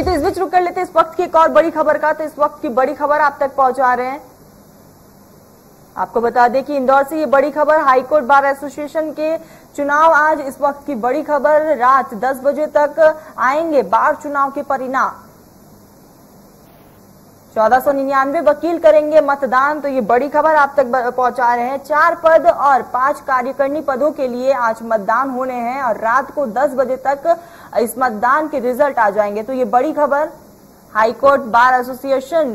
तो इस बीच रुक कर लेते हैं इस वक्त की एक और बड़ी खबर का। तो इस वक्त की बड़ी खबर आप तक पहुंचा रहे हैं। आपको बता दें कि इंदौर से ये बड़ी खबर, हाईकोर्ट बार एसोसिएशन के चुनाव आज, इस वक्त की बड़ी खबर, रात 10 बजे तक आएंगे बार चुनाव के परिणाम। 1499 वकील करेंगे मतदान। तो ये बड़ी खबर आप तक पहुंचा रहे हैं। 4 पद और 5 कार्यकारिणी पदों के लिए आज मतदान होने हैं और रात को 10 बजे तक इस मतदान के रिजल्ट आ जाएंगे। तो ये बड़ी खबर, हाईकोर्ट बार एसोसिएशन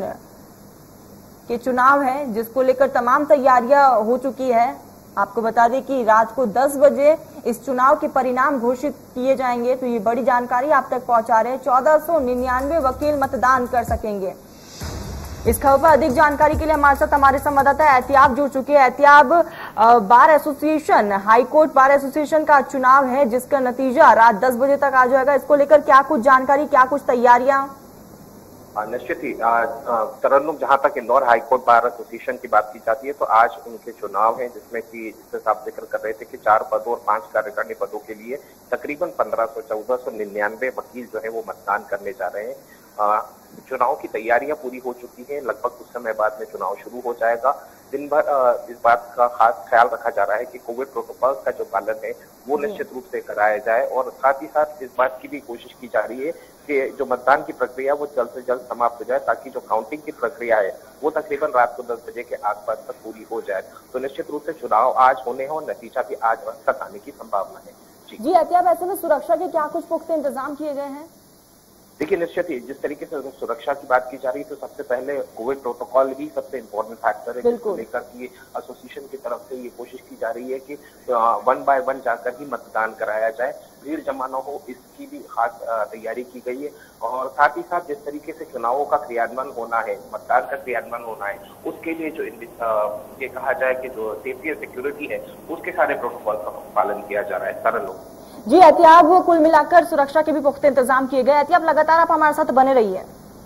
के चुनाव है जिसको लेकर तमाम तैयारियां हो चुकी है। आपको बता दें कि रात को 10 बजे इस चुनाव के परिणाम घोषित किए जाएंगे। तो ये बड़ी जानकारी आप तक पहुंचा रहे हैं। 1499 वकील मतदान कर सकेंगे। इस खबर पर अधिक जानकारी के लिए हमारे साथ हमारे संवाददाता एहतियाब जुड़ चुके हैं। एहतियाब, bar association, high court bar association का चुनाव है जिसका नतीजा रात 10 बजे तक आ जाएगा। इसको लेकर क्या कुछ जानकारी, क्या कुछ तैयारियां? निश्चित ही तरन्नुम, जहां तक इंदौर हाईकोर्ट बार एसोसिएशन की बात की जाती है तो आज उनके चुनाव हैं जिसमें कि जिससे आप जिक्र कर रहे थे कि 4 पदों और 5 कार्यकारिणी पदों के लिए तकरीबन 1499 वकील जो है वो मतदान करने जा रहे हैं। चुनाव की तैयारियां पूरी हो चुकी हैं। लगभग कुछ समय बाद में चुनाव शुरू हो जाएगा। दिन भर इस बात का खास ख्याल रखा जा रहा है कि कोविड प्रोटोकॉल का जो पालन है वो निश्चित रूप से कराया जाए और साथ ही साथ इस बात की भी कोशिश की जा रही है कि जो मतदान की प्रक्रिया वो जल्द से जल्द समाप्त हो जाए ताकि जो काउंटिंग की प्रक्रिया है वो तकरीबन रात को 10 बजे के आसपास तक पूरी हो जाए। तो निश्चित रूप से चुनाव आज होने हैं और नतीजा भी आज तक आने की संभावना है। जी एहतियाब, ऐसे में सुरक्षा के क्या कुछ पुख्ते इंतजाम किए गए हैं? देखिए, निश्चित ही जिस तरीके से सुरक्षा की बात की जा रही है तो सबसे पहले कोविड प्रोटोकॉल ही सबसे इम्पोर्टेंट फैक्टर है जिसको लेकर कि एसोसिएशन की तरफ से ये कोशिश की जा रही है कि 1 बाय 1 जाकर ही मतदान कराया जाए, भीड़ जमा न हो, इसकी भी खास तैयारी की गई है। और साथ ही साथ जिस तरीके से चुनावों का क्रियान्वयन होना है, मतदान का क्रियान्वयन होना है, उसके लिए जो ये कहा जाए कि जो सेफ्टी और सिक्योरिटी है उसके सारे प्रोटोकॉल का पालन किया जा रहा है। सरल लोग जी एहतियाब, कुल मिलाकर सुरक्षा के भी पुख्ते इंतजाम किए गए। एहतियाब, लगातार आप हमारे साथ बने रहिए।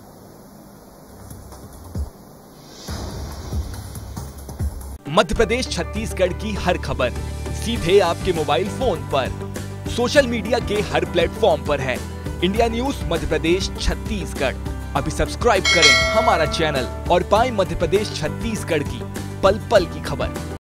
मध्य प्रदेश छत्तीसगढ़ की हर खबर सीधे आपके मोबाइल फोन पर, सोशल मीडिया के हर प्लेटफॉर्म पर है। इंडिया न्यूज मध्य प्रदेश छत्तीसगढ़, अभी सब्सक्राइब करें हमारा चैनल और पाएं मध्य प्रदेश छत्तीसगढ़ की पल पल की खबर।